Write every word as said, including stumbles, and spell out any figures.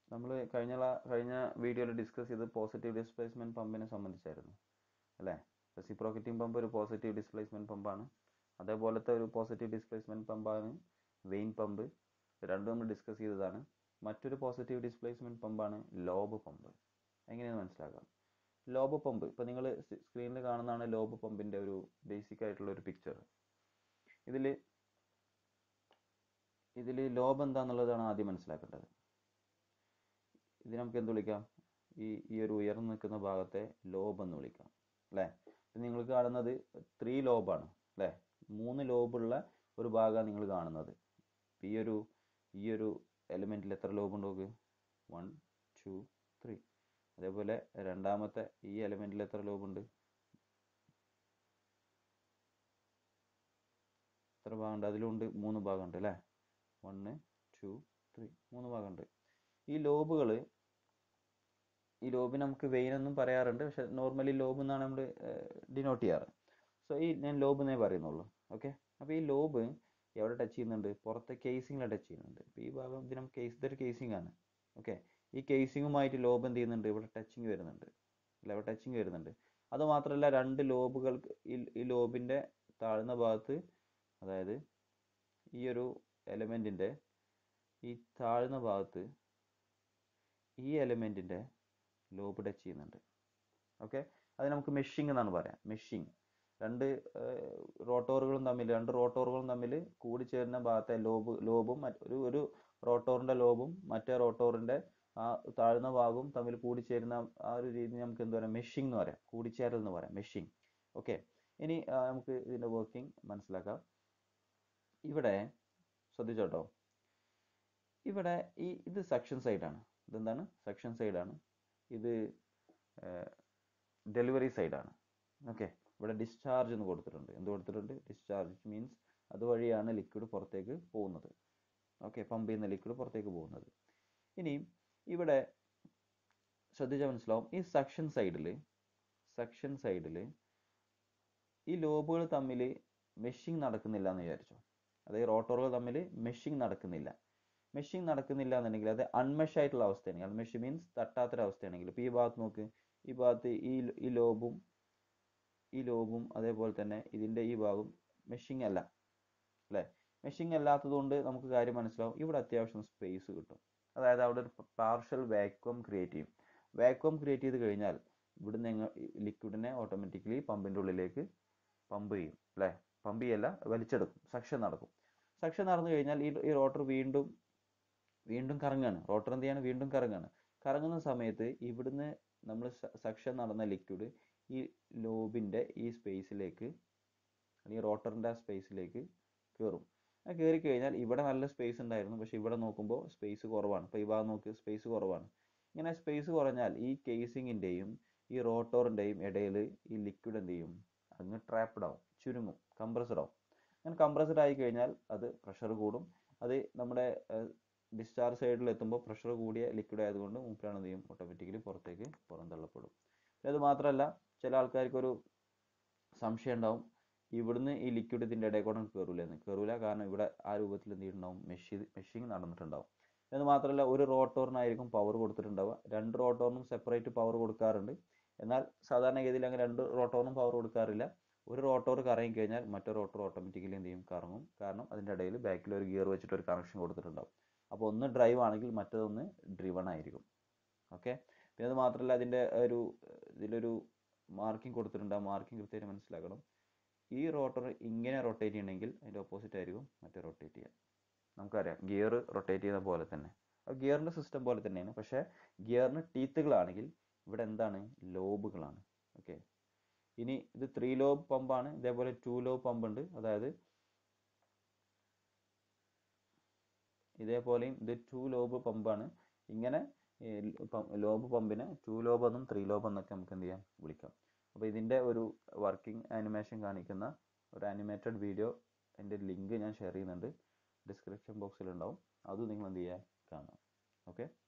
നമ്മൾ കഴിഞ്ഞ കഴിഞ്ഞ വീഡിയോയിൽ ഡിസ്കസ് ചെയ്ത് പോസിറ്റീവ് ഡിസ്പ്ലേസ്മെൻറ്റ് പമ്പിനെ സംബന്ധിച്ചായിരുന്നു അല്ലേ. റെസിപ്രോക്കേറ്റിംഗ് പമ്പ് ഒരു പോസിറ്റീവ് ഡിസ്പ്ലേസ്മെൻറ്റ് പമ്പാണ്. അതേപോലത്തെ ഒരു പോസിറ്റീവ് ഡിസ്പ്ലേസ്മെൻറ്റ് പമ്പാണ് വെയിൻ പമ്പ്. രണ്ടും നമ്മൾ ഡിസ്കസ് ചെയ്തതാണ്. മറ്റൊരു പോസിറ്റീവ് ഡിസ്പ്ലേസ്മെൻറ്റ് പമ്പാണ് ലോബ് പമ്പ്. എങ്ങനെയെന്ന് മനസ്സിലാക്കാം. ലോബ് പമ്പ് ഇപ്പോൾ നിങ്ങൾ സ്ക്രീനിൽ കാണുന്നതാണ് ലോബ് പമ്പിൻ്റെ ഒരു ബേസിക് ആയിട്ടുള്ള ഒരു പിക്ചർ. ഇതിൽ ഇതിൽ ലോബ് എന്താണെന്നുള്ളതാണ് ആദ്യം മനസ്സിലാക്കേണ്ടത്. ഇത് നമുക്ക് എന്ത് വിളിക്കാം? ഈ ഈ ഒരു ഉയർന്നു നിൽക്കുന്ന ഭാഗത്തെ ലോബ് എന്ന് വിളിക്കാം അല്ലേ. ഇപ്പം നിങ്ങൾ കാണുന്നത് ത്രീ ലോബാണ് അല്ലേ. മൂന്ന് ലോബുള്ള ഒരു ഭാഗമാണ് നിങ്ങൾ കാണുന്നത്. ഈ ഒരു ഈ ഒരു എലിമെൻറ്റിൽ എത്ര ലോബ് ഉണ്ട് നോക്ക്? One two three. അതേപോലെ രണ്ടാമത്തെ ഈ എലിമെൻറ്റിൽ എത്ര ലോബ് ഉണ്ട്? എത്ര ഭാഗമുണ്ട്? അതിലുണ്ട് മൂന്ന് ഭാഗമുണ്ട് അല്ലേ. വണ്ണ് ടു ത്രീ മൂന്ന് ഭാഗമുണ്ട്. ഈ ലോബുകൾ ഈ ലോബിന് നമുക്ക് വെയിൻ എന്നും പറയാറുണ്ട്. പക്ഷെ നോർമലി ലോബ് എന്നാണ് നമ്മൾ ഡിനോട്ട് ചെയ്യാറ്. സോ ഈ ഞാൻ ലോബ് എന്നേ പറയുന്നുള്ളൂ. ഓക്കെ. അപ്പോൾ ഈ ലോബ് എവിടെ ടച്ച് ചെയ്യുന്നുണ്ട്? പുറത്തെ കേസിങ്ങിൽ ടച്ച് ചെയ്യുന്നുണ്ട്. ഇപ്പോൾ ഈ ഭാഗം ഇത് നമുക്ക് കേസ് ഇതൊരു കേസിംഗ് ആണ്. ഓക്കെ. ഈ കേസിങ്ങുമായിട്ട് ലോബ് എന്ത് ചെയ്യുന്നുണ്ട്? ഇവിടെ ടച്ചിങ് വരുന്നുണ്ട് അല്ല, ഇവിടെ ടച്ചിങ് വരുന്നുണ്ട്. അതുമാത്രമല്ല രണ്ട് ലോബുകൾക്ക് ഈ ഈ ലോബിൻ്റെ താഴ്ന്ന ഭാഗത്ത്, അതായത് ഈ ഒരു എലമെൻറ്റിൻ്റെ ഈ താഴ്ന്ന ഭാഗത്ത് ഈ എലമെൻറ്റിൻ്റെ ലോബ് ടച്ച് ചെയ്യുന്നുണ്ട്. ഓക്കെ. അത് നമുക്ക് മെഷിങ് എന്നാണ് പറയാം. മെഷിങ് രണ്ട് റോട്ടോറുകളും തമ്മിൽ രണ്ട് റോട്ടോറുകളും തമ്മിൽ കൂടിച്ചേരുന്ന ഭാഗത്തെ ലോബ് ലോബും ഒരു ഒരു റോട്ടോറിൻ്റെ ലോബും മറ്റേ റോട്ടോറിൻ്റെ ആ താഴ്ന്ന ഭാഗവും തമ്മിൽ കൂടിച്ചേരുന്ന ആ ഒരു രീതി നമുക്ക് എന്താ പറയുക? മെഷിങ് എന്ന് പറയാം. കൂടിച്ചേരൽ എന്ന് പറയാം, മെഷിങ്. ഓക്കെ. ഇനി നമുക്ക് ഇതിൻ്റെ വർക്കിംഗ് മനസ്സിലാക്കാം. ഇവിടെ ശ്രദ്ധിച്ചോട്ടോ, ഇവിടെ ഈ ഇത് സെക്ഷൻ സൈഡാണ്. ഇതെന്താണ്? സെക്ഷൻ സൈഡാണ്. ഇത് ഡെലിവറി സൈഡാണ്. ഓക്കെ. ഇവിടെ ഡിസ്ചാർജ് എന്ന് കൊടുത്തിട്ടുണ്ട്. എന്ത് കൊടുത്തിട്ടുണ്ട്? ഡിസ്ചാർജ് മീൻസ് അതുവഴിയാണ് ലിക്വിഡ് പുറത്തേക്ക് പോകുന്നത്. ഓക്കെ. പമ്പ് ചെയ്യുന്ന ലിക്വിഡ് പുറത്തേക്ക് പോകുന്നത്. ഇനി ഇവിടെ ശ്രദ്ധിച്ചാൽ മനസ്സിലാവും, ഈ സെക്ഷൻ സൈഡിൽ സെക്ഷൻ സൈഡിൽ ഈ ലോബുകൾ തമ്മിൽ മെഷിങ് നടക്കുന്നില്ല എന്ന് വിചാരിച്ചോ. അതായത് റോട്ടോറുകൾ തമ്മിൽ മെഷിങ് നടക്കുന്നില്ല. മെഷിങ് നടക്കുന്നില്ല എന്നുണ്ടെങ്കിൽ അത് അൺമെഷ് ആയിട്ടുള്ള അവസ്ഥയാണെങ്കിൽ, അൺമെഷ് മീൻസ് തട്ടാത്തൊരവസ്ഥയാണെങ്കിൽ, ഇപ്പോൾ ഈ ഭാഗത്ത് നോക്ക്, ഈ ഭാഗത്ത് ഈ ഈ ലോബും ഈ ലോബും അതേപോലെ തന്നെ ഇതിൻ്റെ ഈ ഭാഗം മെഷിങ് അല്ല അല്ലേ. മെഷിങ് അല്ലാത്തത് കൊണ്ട് നമുക്ക് കാര്യം മനസ്സിലാവും, ഇവിടെ അത്യാവശ്യം സ്പേസ് കിട്ടും. അതായത് അവിടെ ഒരു പാർഷ്യൽ വാക്വം ക്രിയേറ്റ് ചെയ്യും. വാക്വം ക്രിയേറ്റ് ചെയ്ത് കഴിഞ്ഞാൽ ഇവിടുന്ന് നിങ്ങൾ ലിക്വിഡിനെ ഓട്ടോമാറ്റിക്കലി പമ്പിൻ്റെ ഉള്ളിലേക്ക് പമ്പ് ചെയ്യും അല്ലേ. പമ്പ് ചെയ്യല്ല, വലിച്ചെടുക്കും. സക്ഷൻ നടക്കും. സക്ഷൻ നടന്നു കഴിഞ്ഞാൽ ഈ ഈ റോട്ടർ വീണ്ടും വീണ്ടും കറങ്ങാണ്. റോട്ടർ എന്ത് ചെയ്യാണ്? വീണ്ടും കറങ്ങാണ്. കറങ്ങുന്ന സമയത്ത് ഇവിടുന്ന് നമ്മൾ സക്ഷൻ നടന്ന ലിക്വിഡ് ഈ ലോബിൻ്റെ ഈ സ്പേസിലേക്ക് അല്ലെങ്കിൽ റോട്ടറിൻ്റെ ആ സ്പേസിലേക്ക് കയറും. ആ കയറി കഴിഞ്ഞാൽ ഇവിടെ നല്ല സ്പേസ് ഉണ്ടായിരുന്നു, പക്ഷെ ഇവിടെ നോക്കുമ്പോൾ സ്പേസ് കുറവാണ്. ഇപ്പോൾ ഈ ഭാഗം നോക്ക്, സ്പേസ് കുറവാണ്. ഇങ്ങനെ സ്പേസ് കുറഞ്ഞാൽ ഈ കേസിങ്ങിൻ്റെയും ഈ റോട്ടോറിൻ്റെയും ഇടയിൽ ഈ ലിക്വിഡ് എന്ത് ചെയ്യും? അങ്ങ് ട്രാപ്ഡ് ആവും, ചുരുങ്ങും, കംപ്രസ്ഡ് ആവും. അങ്ങനെ കംപ്രസ്ഡ് ആയി കഴിഞ്ഞാൽ അത് പ്രഷർ കൂടും. അത് നമ്മുടെ ഡിസ്ചാർജ് സൈഡിൽ എത്തുമ്പോൾ പ്രഷർ കൂടിയ ലിക്വിഡ് ആയതുകൊണ്ട് മൂപ്പരാണ് എന്ത് ചെയ്യും? ഓട്ടോമാറ്റിക്കലി പുറത്തേക്ക് പുറന്തള്ളപ്പെടും. അത് മാത്രമല്ല, ചില ആൾക്കാർക്കൊരു സംശയം ഉണ്ടാവും, ഇവിടുന്ന് ഈ ലിക്വിഡ് ഇതിൻ്റെ ഇടയിൽ കൂടെ കയറൂല എന്ന്. കയറൂല, കാരണം ഇവിടെ ആ രൂപത്തിൽ എന്ത് ചെയ്തിട്ടുണ്ടാവും? മെഷി മെഷിങ് നടന്നിട്ടുണ്ടാവും. എന്ന് മാത്രമല്ല, ഒരു റോട്ടോറിനായിരിക്കും പവർ കൊടുത്തിട്ടുണ്ടാവുക. രണ്ട് റോട്ടോറിനും സെപ്പറേറ്റ് പവർ കൊടുക്കാറുണ്ട്. എന്നാൽ സാധാരണഗതിയിൽ അങ്ങനെ രണ്ട് റോട്ടോറിനും പവർ കൊടുക്കാറില്ല. ഒരു റോട്ടോർ കറങ്ങി കഴിഞ്ഞാൽ മറ്റൊരു റോട്ടോർ ഓട്ടോമാറ്റിക്കലി എന്ത് ചെയ്യും? കറങ്ങും. കാരണം അതിൻ്റെ ഇടയിൽ ബാക്കിൽ ഒരു ഗിയർ വെച്ചിട്ട് ഒരു കണക്ഷൻ കൊടുത്തിട്ടുണ്ടാവും. അപ്പോൾ ഒന്ന് ഡ്രൈവ് ആണെങ്കിൽ മറ്റൊന്ന് ഡ്രിവൺ ആയിരിക്കും. ഓക്കെ. പിന്നെ അത് മാത്രമല്ല, അതിൻ്റെ ഒരു ഇതിലൊരു മാർക്കിംഗ് കൊടുത്തിട്ടുണ്ട്. ആ മാർക്കിംഗ് കൃത്യമായിട്ട് മനസ്സിലാക്കണം. ഈ റോട്ടർ ഇങ്ങനെ റൊട്ടേറ്റ് ചെയ്യണമെങ്കിൽ അതിൻ്റെ ഓപ്പോസിറ്റ് ആയിരിക്കും മറ്റേ റൊട്ടേറ്റ് ചെയ്യുക. നമുക്കറിയാം ഗിയർ റൊട്ടേറ്റ് ചെയ്യുന്ന പോലെ തന്നെ, അത് ഗിയറിൻ്റെ സിസ്റ്റം പോലെ തന്നെയാണ്. പക്ഷേ ഗിയറിന് ടീത്തുകളാണെങ്കിൽ ഇവിടെ എന്താണ്? ലോബുകളാണ്. ഓക്കെ. ഇനി ഇത് ത്രീ ലോബ് പമ്പാണ്. ഇതേപോലെ ടു ലോബ് പമ്പ് ഉണ്ട്. അതായത് ഇതേപോലെയും ഇത് ടു ലോബ് പമ്പാണ്. ഇങ്ങനെ ലോബ് പമ്പിനെ ടു ലോബ് എന്നും ത്രീ ലോബ് എന്നൊക്കെ നമുക്ക് എന്ത് ചെയ്യാം? വിളിക്കാം. അപ്പോൾ ഇതിൻ്റെ ഒരു വർക്കിംഗ് ആനിമേഷൻ കാണിക്കുന്ന ഒരു ആനിമേറ്റഡ് വീഡിയോ എൻ്റെ ലിങ്ക് ഞാൻ ഷെയർ ചെയ്യുന്നുണ്ട്, ഡിസ്ക്രിപ്ഷൻ ബോക്സിലുണ്ടാവും. അതും നിങ്ങൾ എന്ത് ചെയ്യുക? കാണാം. ഓക്കെ.